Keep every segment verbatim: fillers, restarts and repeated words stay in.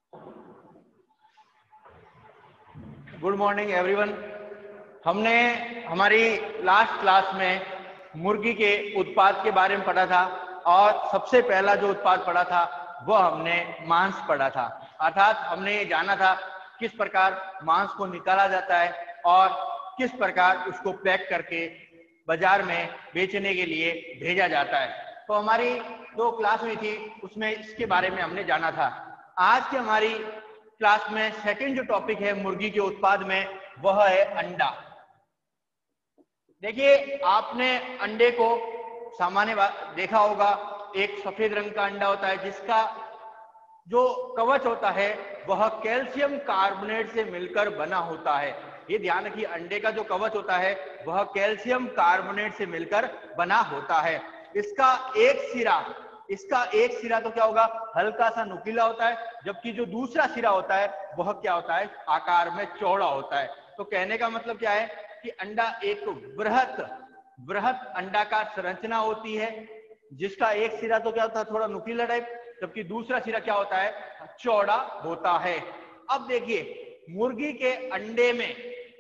Good morning everyone. हमने हमारी last class में मुर्गी के उत्पाद के बारे में पढ़ा था और सबसे पहला जो उत्पाद पढ़ा था वह हमने मांस पढ़ा था। अर्थात हमने ये जाना था किस प्रकार मांस को निकाला जाता है और किस प्रकार उसको पैक करके बाजार में बेचने के लिए भेजा जाता है। तो हमारी जो क्लास हुई थी उसमें इसके बारे में हमने जाना था। आज की हमारी क्लास में सेकंड जो टॉपिक है मुर्गी के उत्पाद में वह है अंडा। देखिए, आपने अंडे को सामान्य देखा होगा, एक सफेद रंग का अंडा होता है जिसका जो कवच होता है वह कैल्शियम कार्बोनेट से मिलकर बना होता है। ये ध्यान रखिए, अंडे का जो कवच होता है वह कैल्शियम कार्बोनेट से मिलकर बना होता है। इसका एक सिरा इसका एक सिरा तो क्या होगा, हल्का सा नुकीला होता है, जबकि जो दूसरा सिरा होता है वह क्या होता है, आकार में चौड़ा होता है। तो कहने का मतलब क्या है कि अंडा एक बृहत बृहत अंडाकार संरचना होती है जिसका एक सिरा तो क्या होता है, थोड़ा नुकीला टाइप, जबकि दूसरा सिरा क्या होता है, चौड़ा होता है। अब देखिए, मुर्गी के अंडे में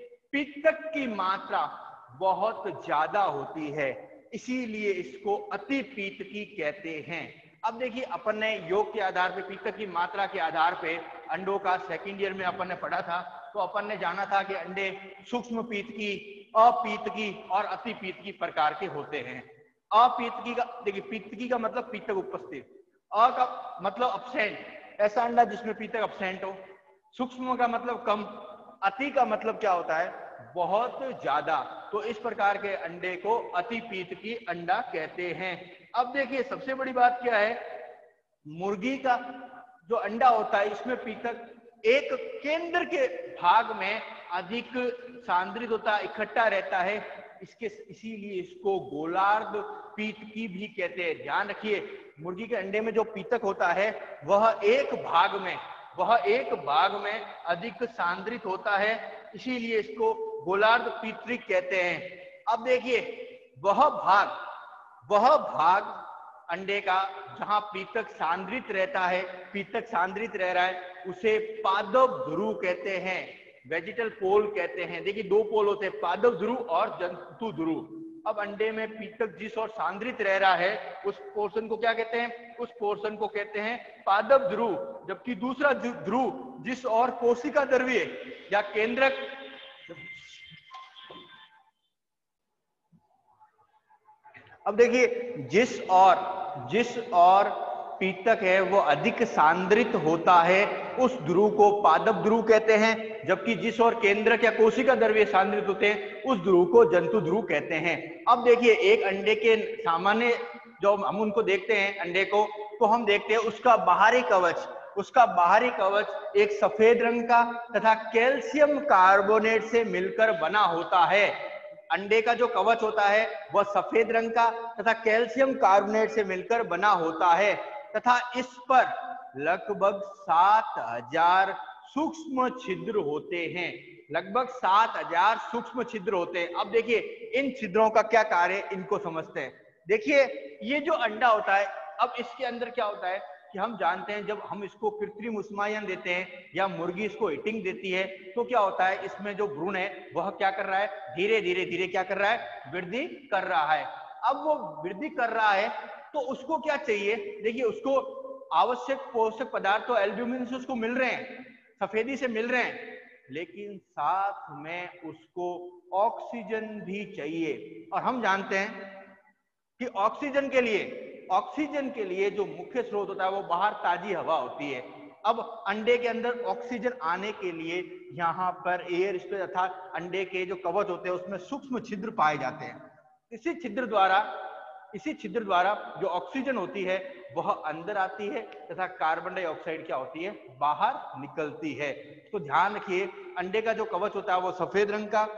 पित्तक की मात्रा बहुत ज्यादा होती है, इसीलिए इसको अति पीतकी कहते हैं। अब देखिए, अपन ने योग के आधार पे पित्तक की मात्रा के आधार पे अंडों का सेकंड ईयर में अपन ने पढ़ा था। तो अपन ने जाना था कि अंडे सूक्ष्म पीतकी, अपीतकी और अति पीतकी प्रकार के होते हैं। अपीतकी का देखिए, पीतकी का मतलब पीतक उपस्थित, अ का मतलब अब्सेंट, ऐसा अंडा जिसमें पीतक अब्सेंट हो। सूक्ष्म का मतलब कम, अति का मतलब क्या होता है, बहुत ज्यादा। तो इस प्रकार के अंडे को अति पीतकी अंडा कहते हैं। अब देखिए, सबसे बड़ी बात क्या है, मुर्गी का जो अंडा होता है इसमें पीतक एक केंद्र के भाग में अधिक सांद्रित होता है, इकट्ठा रहता है, इसके इसीलिए इसको गोलार्ध पीतकी भी कहते हैं। ध्यान रखिए, मुर्गी के अंडे में जो पीतक होता है वह एक भाग में वह एक भाग में अधिक सांद्रित होता है, इसीलिए इसको गोलार्ध पीतक कहते हैं। अब देखिए, वह भाग वह भाग अंडे का जहां पीतक सांद्रित रहता है, पीतक सांद्रित रह रहा है, उसे पादप ध्रुव कहते हैं, वेजिटल पोल कहते हैं। देखिए, दो पोल होते हैं, पादप ध्रुव और जंतु ध्रुव। अब अंडे में पीतक जिस ओर सांद्रित रह रहा है उस पोर्शन को क्या कहते हैं, उस पोर्शन को कहते हैं पादप ध्रुव, जबकि दूसरा ध्रुव जिस ओर कोशिका द्रव्य या केंद्रक अब देखिए, जिस और जिस और पीतक है वो अधिक सांद्रित होता है उस ध्रुव को पादप ध्रुव कहते हैं, जबकि जिस और केंद्रक या कोशिका द्रव्य सांद्रित होते हैं उस ध्रुव को जंतु ध्रुव कहते हैं। अब देखिए, एक अंडे के सामान्य जो हम उनको देखते हैं अंडे को, तो हम देखते हैं उसका बाहरी कवच उसका बाहरी कवच एक सफेद रंग का तथा कैल्शियम कार्बोनेट से मिलकर बना होता है। अंडे का जो कवच होता है वह सफेद रंग का तथा कैल्शियम कार्बोनेट से मिलकर बना होता है तथा इस पर लगभग सात हजार सूक्ष्म छिद्र होते हैं। लगभग सात हजार सूक्ष्म छिद्र होते हैं। अब देखिए, इन छिद्रों का क्या कार्य, इनको समझते हैं। देखिए, ये जो अंडा होता है, अब इसके अंदर क्या होता है कि हम जानते हैं जब हम इसको कृत्रिम उष्मायन देते हैं या मुर्गी इसको हीटिंग देती है तो क्या होता है, इसमें जो भ्रूण है वह क्या कर रहा है, धीरे धीरे धीरे क्या कर रहा है, वृद्धि कर रहा है। अब वो वृद्धि कर रहा है तो उसको क्या चाहिए, देखिए, उसको आवश्यक पोषक पदार्थ तो एल्ब्यूमिन से उसको मिल रहे हैं, सफेदी से मिल रहे हैं, लेकिन साथ में उसको ऑक्सीजन भी चाहिए। और हम जानते हैं कि ऑक्सीजन के लिए ऑक्सीजन के लिए जो मुख्य स्रोत होता है वो बाहर ताजी हवा होती है। अब अंडे के अंदर ऑक्सीजन आने के लिए यहाँ पर एयर स्पेस अर्थात अंडे के जो कवच होते हैं उसमें सूक्ष्म छिद्र पाए जाते हैं। इसी छिद्र द्वारा इसी छिद्र द्वारा जो ऑक्सीजन होती है वह अंदर आती है तथा कार्बन डाइऑक्साइड क्या होती है, बाहर निकलती है। तो ध्यान रखिए, अंडे का जो कवच होता है वो सफेद रंग का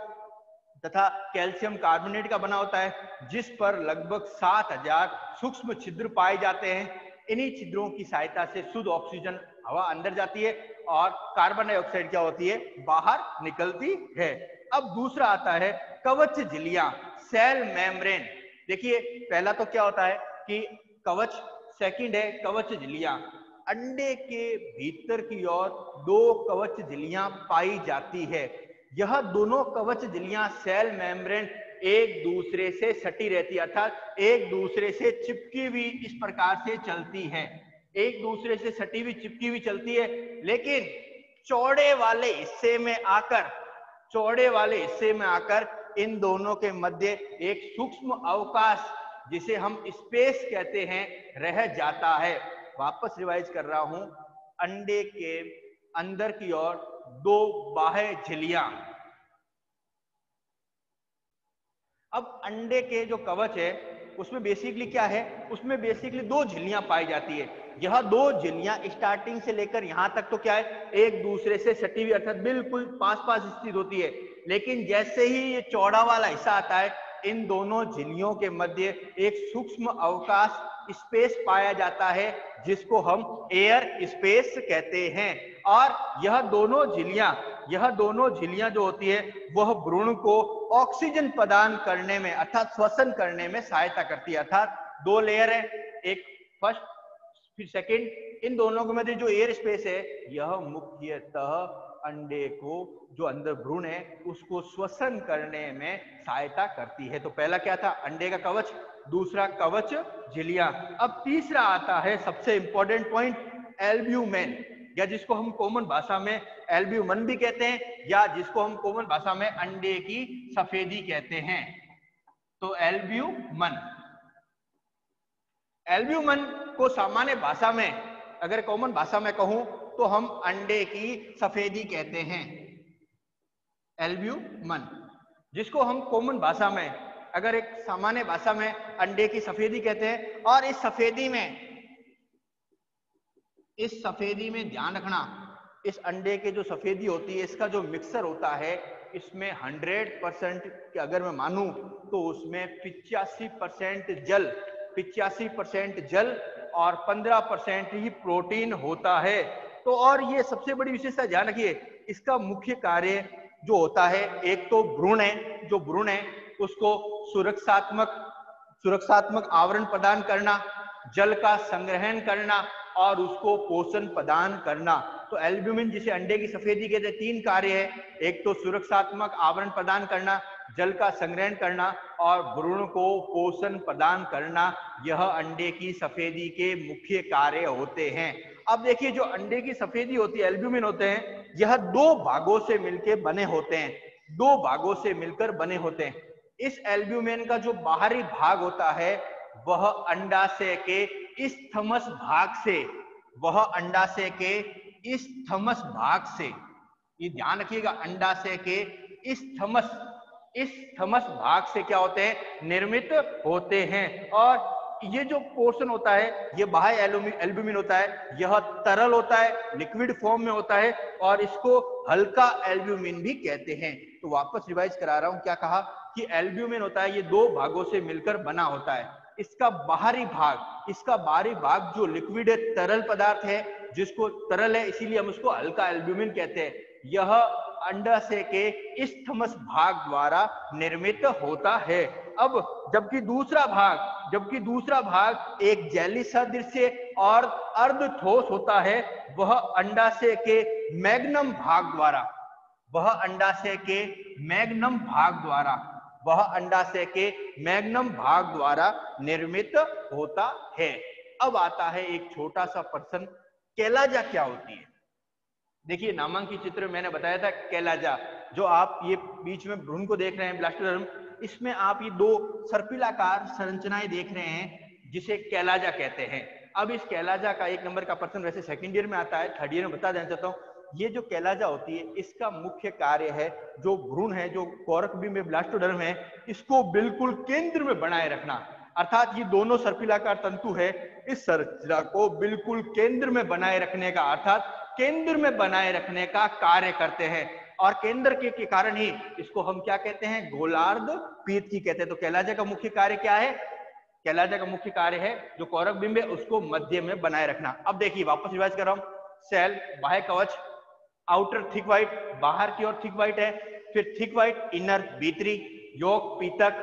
तथा कैल्शियम कार्बोनेट का बना होता है, जिस पर लगभग सात हजार सूक्ष्म छिद्र पाए जाते हैं। इन्हीं छिद्रों की सहायता से शुद्ध ऑक्सीजन हवा अंदर जाती है और कार्बन डाइऑक्साइड क्या होती है, बाहर निकलती है। अब दूसरा आता है कवच झिल्लियां, सेल मेम्ब्रेन। देखिए, पहला तो क्या होता है कि कवच, सेकंड है कवच झिल्लियां। अंडे के भीतर की ओर दो कवच झिल्लियां पाई जाती है। यह दोनों कवच झिल्लियां सेल मेम्ब्रेन एक दूसरे से सटी रहती है, अर्थात एक दूसरे से चिपकी हुई इस प्रकार से चलती है, एक दूसरे से सटी हुई चिपकी हुई चलती है। लेकिन चौड़े वाले हिस्से में आकर चौड़े वाले हिस्से में आकर इन दोनों के मध्य एक सूक्ष्म अवकाश, जिसे हम स्पेस कहते हैं, रह जाता है। वापस रिवाइज कर रहा हूं, अंडे के अंदर की ओर दो बाह्य झिल्लियां। अब अंडे के जो कवच है उसमें बेसिकली क्या है, उसमें बेसिकली दो झिल्लियां पाई जाती है। यह दो झिल्लियां स्टार्टिंग से लेकर यहां तक तो क्या है, एक दूसरे से सटी हुई अर्थात बिल्कुल पास पास स्थित होती है। लेकिन जैसे ही ये चौड़ा वाला हिस्सा आता है, इन दोनों झिल्लियों के मध्य एक सूक्ष्म अवकाश स्पेस पाया जाता है, जिसको हम एयर स्पेस कहते हैं। और यह दोनों झिल्लियां यह दोनों झिल्लियां जो होती है वह भ्रूण को ऑक्सीजन प्रदान करने में अर्थात श्वसन करने में सहायता करती है। अर्थात दो लेयर है, एक फर्स्ट फिर सेकंड, इन दोनों के मध्य जो एयर स्पेस है यह मुख्यतः अंडे को, जो अंदर भ्रूण है, उसको श्वसन करने में सहायता करती है। तो पहला क्या था, अंडे का कवच, दूसरा कवच झिल्लियां। अब तीसरा आता है सबसे इंपॉर्टेंट पॉइंट, एल्ब्यूमेन, या जिसको हम कॉमन भाषा में एल्ब्यूमन भी कहते हैं, या जिसको हम कॉमन भाषा में अंडे की सफेदी कहते हैं। तो एल्ब्यूमन एल्ब्यूमन को सामान्य भाषा में, अगर कॉमन भाषा में कहूं तो हम अंडे की सफेदी कहते हैं, एल्ब्यूमन, जिसको हम कॉमन भाषा में, अगर एक सामान्य भाषा में अंडे की सफेदी कहते हैं। और इस सफेदी में इस सफेदी में ध्यान रखना, इस अंडे के जो सफेदी होती है, इसका जो मिक्सर होता है, इसमें हंड्रेड परसेंट अगर मैं मानूं तो उसमें पिचासी परसेंट जल पिचासी परसेंट जल और पंद्रह परसेंट ही प्रोटीन होता है। तो और ये सबसे बड़ी विशेषता ध्यान रखिए, इसका मुख्य कार्य जो होता है, एक तो भ्रूण है, जो भ्रूण है उसको सुरक्षात्मक सुरक्षात्मक आवरण प्रदान करना, जल का संग्रहण करना और उसको पोषण प्रदान करना। तो एल्ब्यूमिन, जिसे अंडे की सफेदी कहते हैं, तीन कार्य है, एक तो सुरक्षात्मक आवरण प्रदान करना, जल का संग्रहण करना और भ्रूण को पोषण प्रदान करना। यह अंडे की सफेदी के मुख्य कार्य होते हैं। अब देखिए, जो अंडे की सफेदी होती है, एल्ब्यूमिन होते हैं, यह दो भागों से मिलकर बने होते हैं दो भागों से मिलकर बने होते हैं। इस एल्ब्यूमिन का जो बाहरी भाग होता है वह अंडाशय के इस थमस भाग से वह अंडाशय के इस थमस भाग से ये ध्यान रखिएगा, अंडाशय के इस थमस इस थमस भाग से क्या होते हैं, निर्मित होते हैं। और ये जो पोर्शन होता है, ये बाह्य एल्ब्यूमिन होता है, यह तरल होता है, लिक्विड फॉर्म में होता है, और इसको हल्का एल्ब्यूमिन भी कहते हैं। तो वापस रिवाइज करा रहा हूं, क्या कहा कि एल्ब्यूमिन होता है, ये दो भागों से मिलकर बना होता है। इसका बाहरी भाग इसका बाहरी भाग जो लिक्विड है, तरल पदार्थ है, जिसको तरल है इसीलिए हम उसको हल्का एल्ब्यूमिन कहते हैं। यह अंडाशय के इस थमस भाग द्वारा निर्मित होता है। अब जबकि दूसरा भाग जबकि दूसरा भाग एक जेली सदृश और अर्ध ठोस होता है, वह अंडाशय के मैग्नम भाग द्वारा वह अंडाशय के मैग्नम भाग द्वारा वह अंडाशय के मैग्नम भाग द्वारा निर्मित होता है। अब आता है एक छोटा सा प्रश्न, कैलाजा क्या होती है? देखिए, नामांकित चित्र मैंने बताया था, कैलाजा, जो आप ये बीच में भ्रूण को देख रहे हैं, ब्लास्टोडर्म, इसमें आप ये दो सर्पिलाकार संरचनाएं देख रहे हैं, जिसे कैलाजा कहते हैं। अब इस कैलाजा का एक नंबर का प्रश्न वैसे सेकंड ईयर में आता है, थर्ड ईयर में बता देना चाहता हूँ। ये जो कैलाजा होती है, इसका मुख्य कार्य है, जो भ्रूण है, जो कोरक बिंब में ब्लास्टोडर्म है, इसको बिल्कुल केंद्र में बनाए रखना। अर्थात ये दोनों सर्पिलाकार तंतु है, इस संरचना को बिल्कुल केंद्र में बनाए रखने का अर्थात केंद्र में बनाए रखने का कार्य करते हैं। और केंद्र के, के कारण ही इसको हम क्या कहते हैं, गोलार्ध पीतकी कहते हैं। तो कैलाजा का मुख्य कार्य क्या है? कैलाजा का मुख्य कार्य है जो कोरक बिंब है उसको मध्य में बनाए रखना। अब देखिए, वापस रिवाइज कर रहा हूं, सेल बाह्य कवच, आउटर थिक व्हाइट, बाहर की ओर थिक व्हाइट है, फिर थिक व्हाइट इनर भीतरी, यॉक पीतक,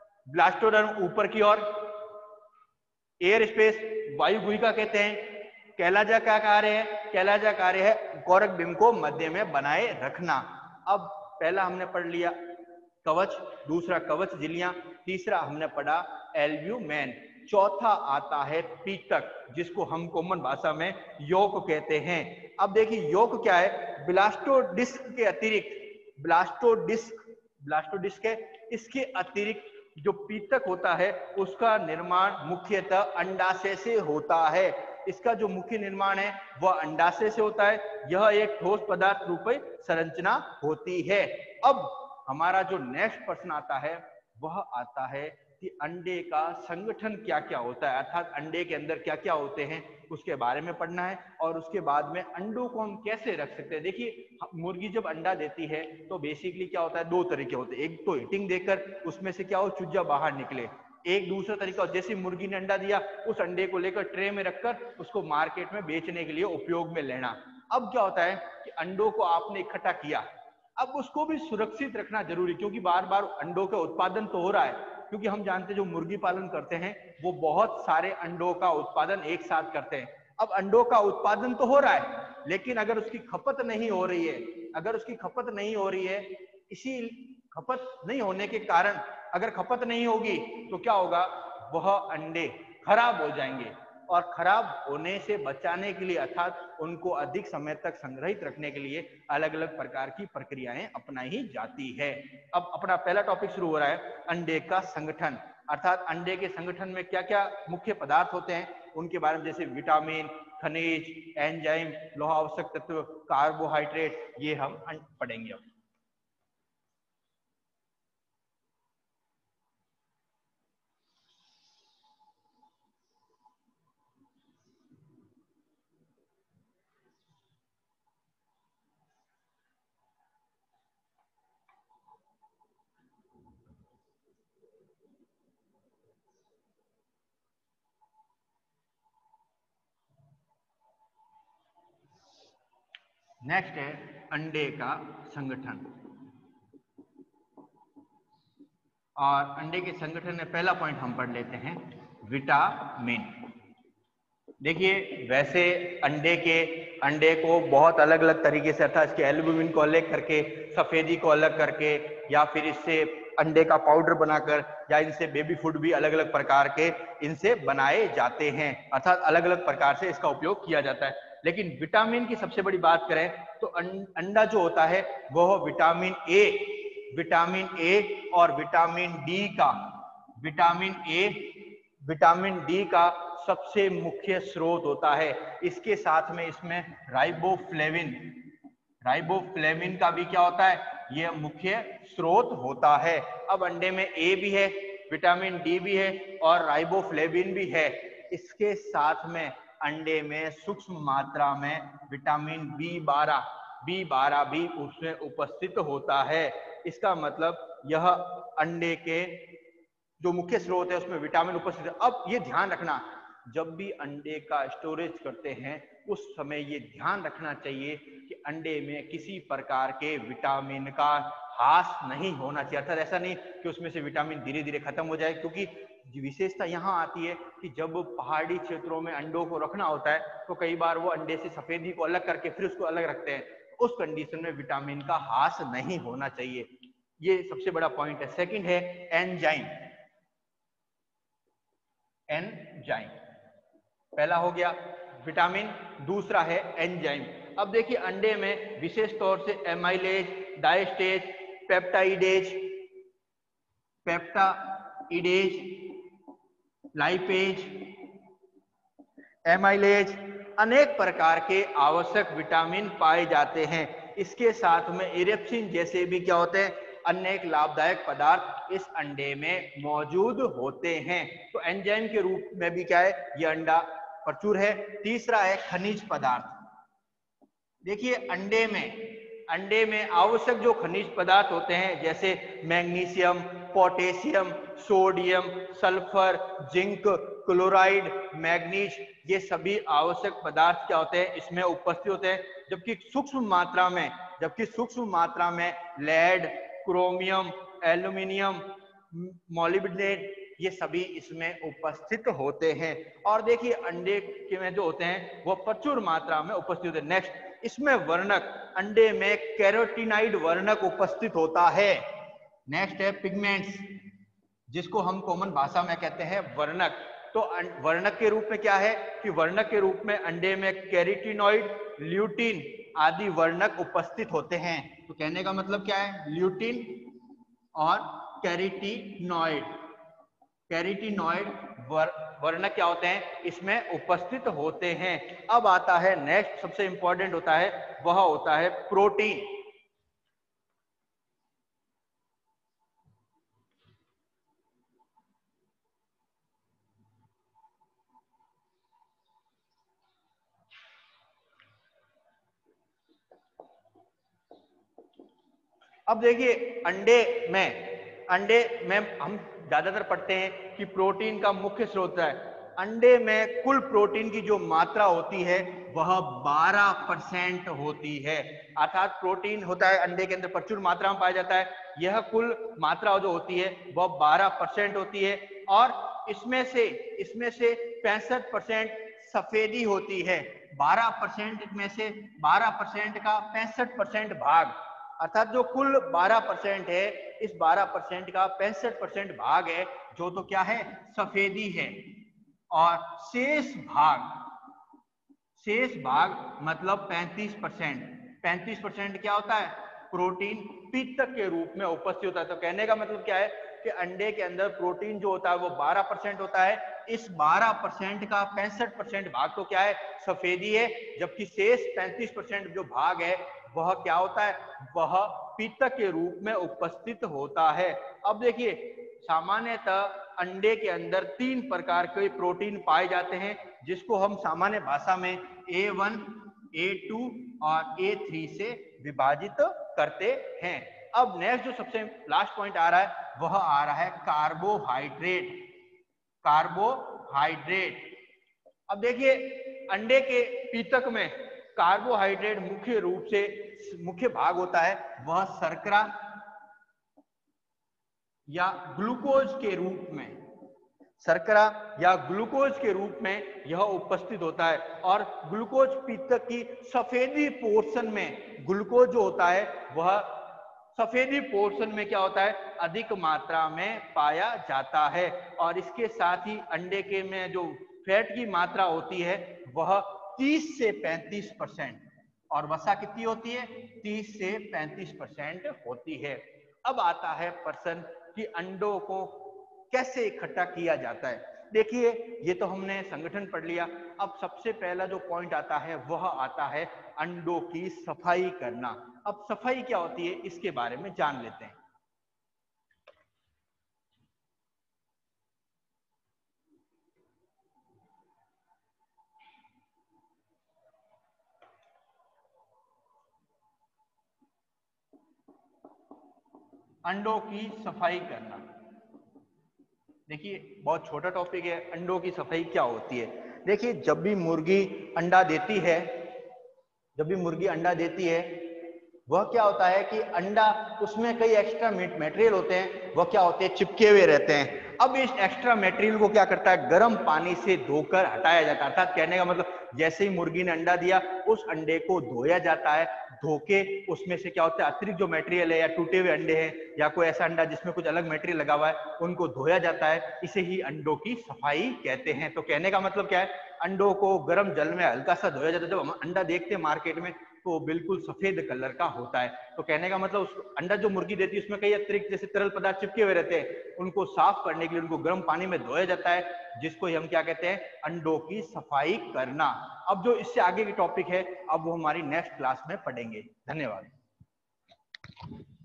ब्लास्टोडर्म ऊपर की ओर, एयर स्पेस वायु गुहिका कहते हैं, कैलाजा क्या कार्य है? कैलाजा कार्य है कोरक बिंब को मध्य में बनाए रखना। अब पहला हमने पढ़ लिया कवच, दूसरा कवच झिल्लियां, तीसरा हमने पढ़ा एल्ब्यूमेन, चौथा आता है पीतक जिसको हम कॉमन भाषा में योक कहते हैं। अब देखिए योक क्या है? ब्लास्टोडिस्क के अतिरिक्त ब्लास्टोडिस्क ब्लास्टोडिस्क है, इसके अतिरिक्त जो पीतक होता है उसका निर्माण मुख्यतः अंडाशय से होता है। इसका जो मुख्य निर्माण है वह अंडाशय से होता है। यह एक ठोस पदार्थ रूप संरचना होती है। अब हमारा जो नेक्स्ट प्रश्न आता है वह आता है कि अंडे का संगठन क्या क्या होता है, अर्थात अंडे के अंदर क्या क्या होते हैं उसके बारे में पढ़ना है और उसके बाद में अंडों को हम कैसे रख सकते हैं। देखिए मुर्गी जब अंडा देती है तो बेसिकली क्या होता है, दो तरीके होते हैं। एक तो हीटिंग देकर उसमें से क्या हो चूजा बाहर निकले, एक दूसरा तरीका जैसे मुर्गी ने अंडा दिया उस अंडे को लेकर ट्रे में रखकर उसको मार्केट में बेचने के लिए उपयोग में लेना। अब क्या होता है कि अंडों को आपने इकट्ठा किया, अब उसको भी सुरक्षित रखना जरूरी, क्योंकि बार बार अंडों का उत्पादन तो हो रहा है, क्योंकि हम जानते हैं जो मुर्गी पालन करते हैं वो बहुत सारे अंडों का उत्पादन एक साथ करते हैं। अब अंडों का उत्पादन तो हो रहा है लेकिन अगर उसकी खपत नहीं हो रही है, अगर उसकी खपत नहीं हो रही है, इसी खपत नहीं होने के कारण अगर खपत नहीं होगी तो क्या होगा, वह अंडे खराब हो जाएंगे और खराब होने से बचाने के लिए अर्थात उनको अधिक समय तक संग्रहित रखने के लिए अलग अलग प्रकार की प्रक्रियाएं अपनाई जाती है। अब अपना पहला टॉपिक शुरू हो रहा है अंडे का संगठन, अर्थात अंडे के संगठन में क्या क्या मुख्य पदार्थ होते हैं उनके बारे में, जैसे विटामिन, खनिज, एंजाइम, लोहा आवश्यक तत्व, कार्बोहाइड्रेट, ये हम पढ़ेंगे। अब नेक्स्ट है अंडे का संगठन, और अंडे के संगठन में पहला पॉइंट हम पढ़ लेते हैं विटामिन। देखिए वैसे अंडे के अंडे को बहुत अलग अलग तरीके से, अर्थात इसके एल्ब्यूमिन को अलग करके, सफेदी को अलग करके, या फिर इससे अंडे का पाउडर बनाकर, या इनसे बेबी फूड भी अलग अलग प्रकार के इनसे बनाए जाते हैं, अर्थात अलग अलग प्रकार से इसका उपयोग किया जाता है। लेकिन विटामिन की सबसे बड़ी बात करें तो अंडा जो होता है वह विटामिन ए विटामिन ए और विटामिन डी का विटामिन ए विटामिन डी का सबसे मुख्य स्रोत होता है। इसके साथ में इसमें राइबोफ्लेविन राइबोफ्लेविन का भी क्या होता है, यह मुख्य स्रोत होता है। अब अंडे में ए भी है, विटामिन डी भी है और राइबोफ्लेविन भी है। इसके साथ में अंडे में सूक्ष्म मात्रा में विटामिन बी बारह बी बारह भी उसमें उपस्थित होता है। इसका मतलब यह अंडे के जो मुख्य स्रोत है उसमें विटामिन उपस्थित है। अब ये ध्यान रखना, जब भी अंडे का स्टोरेज करते हैं उस समय ये ध्यान रखना चाहिए कि अंडे में किसी प्रकार के विटामिन का ह्रास नहीं होना चाहिए, अर्थात ऐसा नहीं कि उसमें से विटामिन धीरे धीरे खत्म हो जाए, क्योंकि विशेषता यहाँ आती है कि जब पहाड़ी क्षेत्रों में अंडों को रखना होता है तो कई बार वो अंडे से सफेदी को अलग करके फिर उसको अलग रखते हैं, उस कंडीशन में विटामिन का ह्रास नहीं होना चाहिए। ये सबसे बड़ा पॉइंट है। सेकंड है एंजाइम एंजाइम पहला हो गया विटामिन, दूसरा है एंजाइम। अब देखिए अंडे में विशेष तौर से amylase, diastase, peptidase peptidase lipase, amylase, अनेक प्रकार के आवश्यक विटामिन पाए जाते हैं। इसके साथ में इरेप्सिन जैसे भी क्या होते हैं, अनेक लाभदायक पदार्थ इस अंडे में मौजूद होते हैं। तो एंजाइम के रूप में भी क्या है, ये अंडा प्रचुर है। तीसरा है खनिज पदार्थ। देखिए अंडे में अंडे में आवश्यक जो खनिज पदार्थ होते हैं जैसे magnesium, potassium, sodium, sulphur, zinc, chloride, manganese, ये सभी आवश्यक पदार्थ क्या होते हैं इसमें उपस्थित होते हैं। जबकि सूक्ष्म मात्रा में जबकि सूक्ष्म मात्रा में लेड, क्रोमियम, एल्यूमिनियम, मोलिब्डेनेट, ये सभी इसमें उपस्थित होते हैं। और देखिए अंडे के में जो होते हैं वो प्रचुर मात्रा में उपस्थित होते हैं। नेक्स्ट, इसमें वर्णक, अंडे में कैरोटीनाइड वर्णक उपस्थित होता है। नेक्स्ट है पिगमेंट्स, जिसको हम कॉमन भाषा में कहते हैं वर्णक। तो वर्णक के रूप में क्या है कि वर्णक के रूप में अंडे में कैरोटीनॉइड, ल्यूटीन आदि वर्णक उपस्थित होते हैं। तो कहने का मतलब क्या है, ल्यूटीन और कैरोटीनॉइड, कैरोटीनॉइड वर, वर्णक क्या होते हैं, इसमें उपस्थित होते हैं। अब आता है नेक्स्ट, सबसे इंपॉर्टेंट होता है, वह होता है प्रोटीन। अब देखिए अंडे में अंडे में हम ज्यादातर पढ़ते हैं कि प्रोटीन का मुख्य स्रोत है। अंडे में कुल प्रोटीन की जो मात्रा होती है वह बारह परसेंट होती है। अर्थात प्रोटीन होता है अंडे के अंदर प्रचुर मात्रा में पाया जाता है। यह कुल मात्रा जो होती है वह बारह परसेंट होती है। और इसमें से इसमें से पैंसठ परसेंट सफेदी होती है। बारह परसेंट में से बारह परसेंट का पैंसठ परसेंट भाग, अर्थात जो कुल बारह परसेंट है, इस बारह परसेंट का पैंसठ परसेंट भाग है जो तो क्या है, सफेदी है। और शेष भाग शेष भाग मतलब पैंतीस परसेंट पैंतीस परसेंट क्या होता है, प्रोटीन पित्त के रूप में उपस्थित होता है। तो कहने का मतलब क्या है कि अंडे के अंदर प्रोटीन जो होता है वो बारह परसेंट होता है। इस बारह परसेंट का पैंसठ परसेंट भाग तो क्या है, सफेदी है, जबकि शेष पैंतीस परसेंट जो भाग है वह क्या होता है, वह पित्त के रूप में उपस्थित होता है। अब देखिए सामान्यतः अंडे के अंदर तीन प्रकार के प्रोटीन पाए जाते हैं, जिसको हम सामान्य भाषा में ए वन, ए टू और ए थ्री से विभाजित करते हैं। अब नेक्स्ट जो सबसे लास्ट पॉइंट आ रहा है वह आ रहा है कार्बोहाइड्रेट। कार्बोहाइड्रेट अब देखिए अंडे के पीतक में कार्बोहाइड्रेट मुख्य रूप से मुख्य भाग होता है, वह शर्करा या ग्लूकोज के रूप में शर्करा या ग्लूकोज के रूप में यह उपस्थित होता है। और ग्लूकोज पीतक की सफेदी पोर्शन में ग्लूकोज जो होता है वह सफेदी पोर्शन में क्या होता है, अधिक मात्रा में पाया जाता है। और इसके साथ ही अंडे के में जो फैट की मात्रा होती है वह तीस से पैंतीस परसेंट, और वसा कितनी होती है, तीस से पैंतीस परसेंट होती है। अब आता है प्रश्न कि अंडों को कैसे इकट्ठा किया जाता है। देखिए ये तो हमने संगठन पढ़ लिया। अब सबसे पहला जो पॉइंट आता है वह आता है अंडों की सफाई करना। अब सफाई क्या होती है इसके बारे में जान लेते हैं। अंडों की सफाई करना, देखिए बहुत छोटा टॉपिक है। अंडों की सफाई क्या होती है, देखिए जब भी मुर्गी अंडा देती है जब भी मुर्गी अंडा देती है वह क्या होता है कि अंडा, उसमें कई एक्स्ट्रा मटेरियल होते हैं, वह क्या होते हैं, चिपके हुए रहते हैं। अब इस एक्स्ट्रा मटेरियल को क्या करता है, गर्म पानी से धोकर हटाया जाता है। अर्थात कहने का मतलब जैसे ही मुर्गी ने अंडा दिया उस अंडे को धोया जाता है। धोके उसमें से क्या होता है, अतिरिक्त जो मटेरियल है या टूटे हुए अंडे हैं या कोई ऐसा अंडा जिसमें कुछ अलग मटेरियल लगा हुआ है उनको धोया जाता है। इसे ही अंडों की सफाई कहते हैं। तो कहने का मतलब क्या है, अंडों को गर्म जल में हल्का सा धोया जाता है। जब हम अंडा देखते हैं मार्केट में तो बिल्कुल सफेद कलर का होता है। तो कहने का मतलब उस अंडा जो मुर्गी देती है उसमें कई अतिरिक्त जैसे तरल पदार्थ चिपके हुए रहते हैं, उनको साफ करने के लिए उनको गर्म पानी में धोया जाता है, जिसको हम क्या कहते हैं, अंडों की सफाई करना। अब जो इससे आगे की टॉपिक है अब वो हमारी नेक्स्ट क्लास में पढ़ेंगे। धन्यवाद।